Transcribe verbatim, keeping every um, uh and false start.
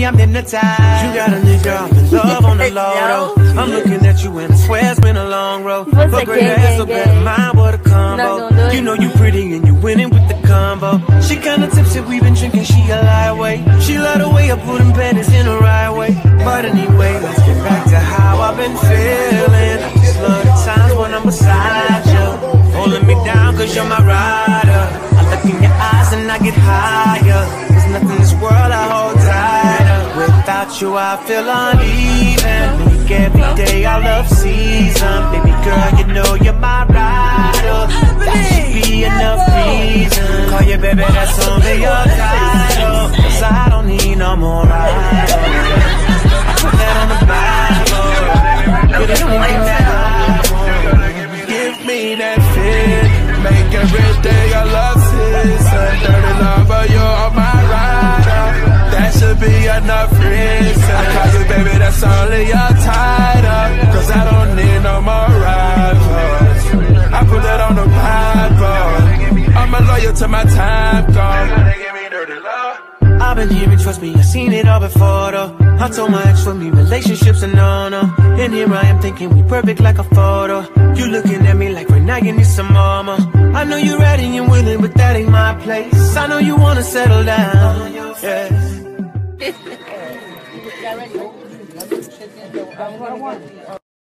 I'm hypnotized. You got a nigga, I'm in love on the low. I'm looking at you and I swear it's been a long road. But great ass, so better mind what a combo. You know you pretty and you winning with the combo. She kinda tipsy, we been drinking, she a lightweight. She love the way I put them panties in the right way. But anyway, let's get back to how I've been feeling. I just love the times when I'm beside you, holding me down cause you're my rider. I look in your eyes and I get higher. There's nothing in this world I hold tighter. Without you I feel uneven. Make every day I love season. Baby girl, you know you're my rider. That should be enough reason. Call you baby, that's only your title. Cause I don't need no more riders. I put that on the Bible. You're the only thing that I want. Give me that fit. Make every day a love season. Dirty lover, you're my rider. That should be enough reason. I call you baby, that's only your title. Cause I don't need no more rivals. I put that on the Bible. I'm a loyal to my time, gone. I've been hearing, trust me, I've seen it all before though. I told my ex for me, relationships are no-no. And here I am thinking we perfect like a photo. You looking at me like right now you need some mama. I know you're ready and willing, but that ain't my place. I know you wanna settle down, yeah.